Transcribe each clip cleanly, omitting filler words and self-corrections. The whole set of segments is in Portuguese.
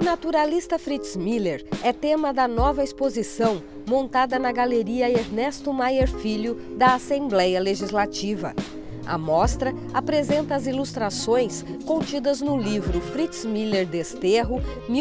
naturalista Fritz Miller é tema da nova exposição montada na Galeria Ernesto Maier Filho da Assembleia Legislativa. A mostra apresenta as ilustrações contidas no livro Fritz Miller Desterro,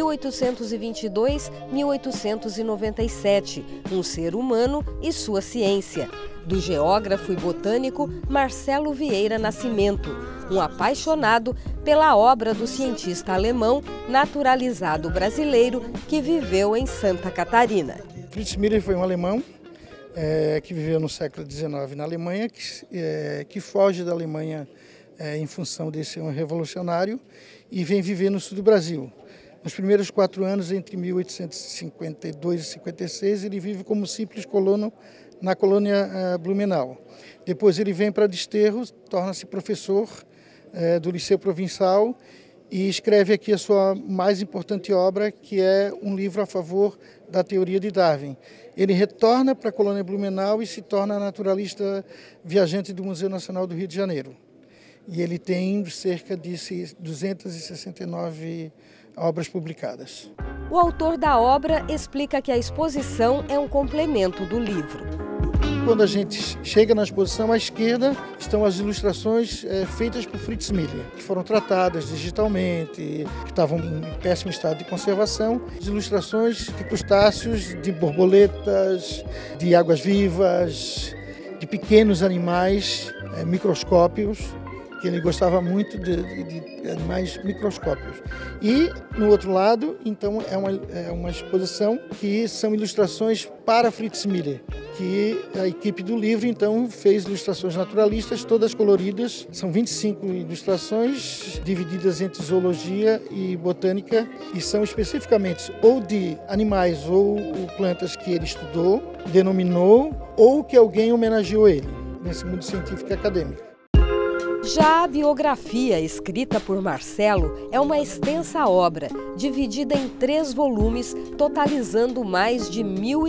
1822-1897, Um Ser Humano e Sua Ciência, do geógrafo e botânico Marcelo Vieira Nascimento, um apaixonado pela obra do cientista alemão naturalizado brasileiro que viveu em Santa Catarina. Fritz Miller foi um alemão que viveu no século XIX na Alemanha, que foge da Alemanha em função de ser um revolucionário e vem viver no sul do Brasil. Nos primeiros 4 anos, entre 1852 e 56, ele vive como simples colono na colônia Blumenau. Depois ele vem para Desterro, torna-se professor do Liceu Provincial e escreve aqui a sua mais importante obra, que é um livro a favor da teoria de Darwin. Ele retorna para a colônia Blumenau e se torna naturalista viajante do Museu Nacional do Rio de Janeiro. E ele tem cerca de 269 obras publicadas. O autor da obra explica que a exposição é um complemento do livro. Quando a gente chega na exposição, à esquerda estão as ilustrações feitas por Fritz Miller, que foram tratadas digitalmente, que estavam em péssimo estado de conservação. As ilustrações de crustáceos, de borboletas, de águas-vivas, de pequenos animais microscópios, que ele gostava muito de animais microscópios. E, no outro lado, então, é uma exposição que são ilustrações para Fritz Miller, que a equipe do livro, então, fez ilustrações naturalistas, todas coloridas. São 25 ilustrações, divididas entre zoologia e botânica, e são especificamente ou de animais ou plantas que ele estudou, denominou, ou que alguém homenageou ele, nesse mundo científico e acadêmico. Já a biografia, escrita por Marcelo, é uma extensa obra, dividida em 3 volumes, totalizando mais de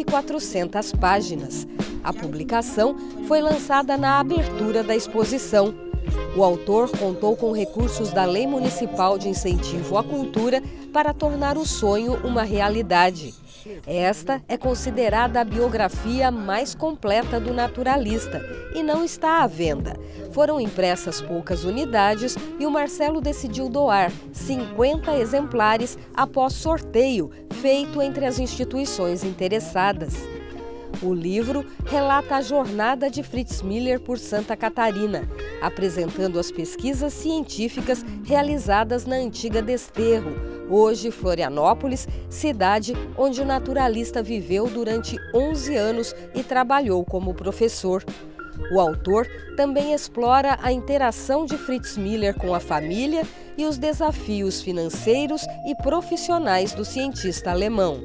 1.400 páginas. A publicação foi lançada na abertura da exposição. O autor contou com recursos da Lei Municipal de Incentivo à Cultura para tornar o sonho uma realidade. Esta é considerada a biografia mais completa do naturalista e não está à venda. Foram impressas poucas unidades e o Marcelo decidiu doar 50 exemplares após sorteio feito entre as instituições interessadas. O livro relata a jornada de Fritz Miller por Santa Catarina, apresentando as pesquisas científicas realizadas na antiga Desterro, hoje Florianópolis, cidade onde o naturalista viveu durante 11 anos e trabalhou como professor. O autor também explora a interação de Fritz Miller com a família e os desafios financeiros e profissionais do cientista alemão.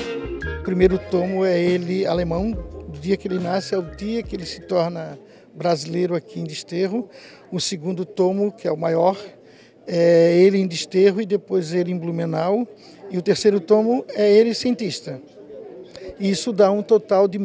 O primeiro tomo é ele alemão, do dia que ele nasce ao dia que ele se torna brasileiro aqui em Desterro. O segundo tomo, que é o maior, é ele em Desterro e depois ele em Blumenau. E o terceiro tomo é ele cientista. Isso dá um total de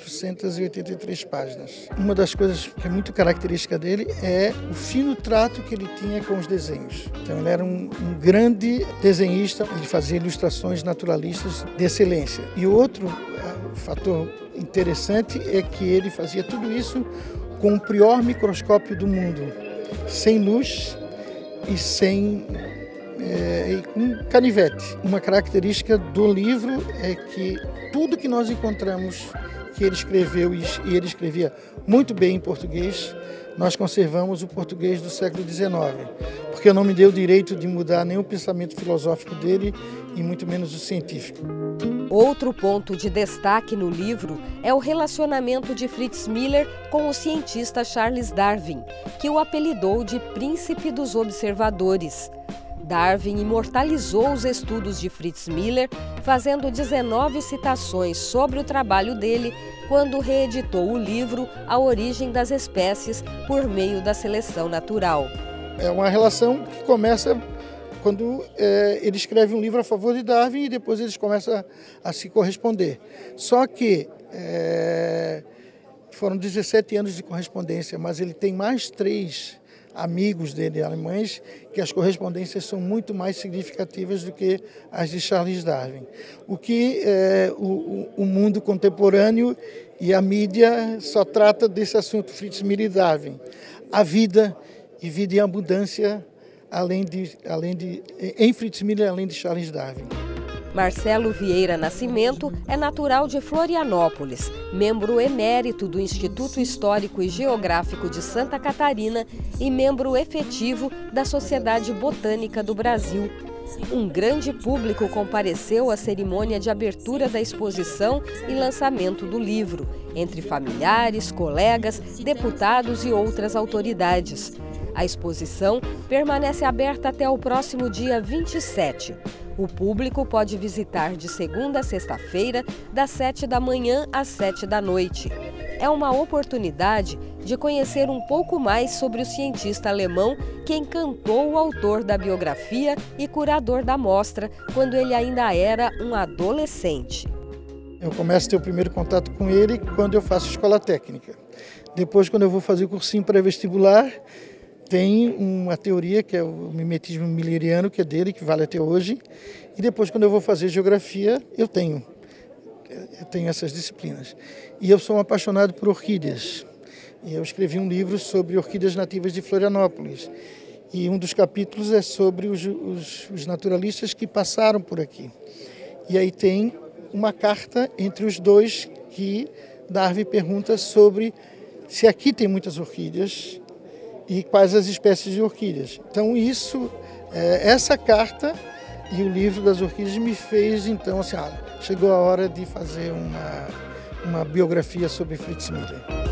1.483 páginas. Uma das coisas que é muito característica dele é o fino trato que ele tinha com os desenhos. Então ele era um grande desenhista, ele fazia ilustrações naturalistas de excelência. E o outro fator interessante é que ele fazia tudo isso com o pior microscópio do mundo, sem luz e com canivete. Uma característica do livro é que tudo que nós encontramos que ele escreveu, e ele escrevia muito bem em português, nós conservamos o português do século XIX, porque eu não me dei o direito de mudar nem o pensamento filosófico dele e muito menos o científico. Outro ponto de destaque no livro é o relacionamento de Fritz Miller com o cientista Charles Darwin, que o apelidou de Príncipe dos Observadores. Darwin imortalizou os estudos de Fritz Miller, fazendo 19 citações sobre o trabalho dele quando reeditou o livro A Origem das Espécies por meio da seleção natural. É uma relação que começa quando ele escreve um livro a favor de Darwin e depois eles começam a se corresponder. Só que foram 17 anos de correspondência, mas ele tem mais 3 amigos dele alemães, que as correspondências são muito mais significativas do que as de Charles Darwin. O que o mundo contemporâneo e a mídia só trata desse assunto, Fritz Miller e Darwin. A vida e vida em abundância em Fritz Miller, além de Charles Darwin. Marcelo Vieira Nascimento é natural de Florianópolis, membro emérito do Instituto Histórico e Geográfico de Santa Catarina e membro efetivo da Sociedade Botânica do Brasil. Um grande público compareceu à cerimônia de abertura da exposição e lançamento do livro, entre familiares, colegas, deputados e outras autoridades. A exposição permanece aberta até o próximo dia 27. O público pode visitar de segunda a sexta-feira, das 7 da manhã às 7 da noite. É uma oportunidade de conhecer um pouco mais sobre o cientista alemão que encantou o autor da biografia e curador da mostra quando ele ainda era um adolescente. Eu começo a ter o primeiro contato com ele quando eu faço escola técnica. Depois, quando eu vou fazer o cursinho pré-vestibular, tem uma teoria que é o mimetismo milleriano, que é dele, que vale até hoje. E depois, quando eu vou fazer geografia, eu tenho essas disciplinas. E eu sou um apaixonado por orquídeas. E eu escrevi um livro sobre orquídeas nativas de Florianópolis. E um dos capítulos é sobre os naturalistas que passaram por aqui. E aí tem uma carta entre os dois que Darwin pergunta sobre se aqui tem muitas orquídeas e quais as espécies de orquídeas. Então essa carta e o livro das orquídeas me fez, então, assim, chegou a hora de fazer uma biografia sobre Fritz Miller.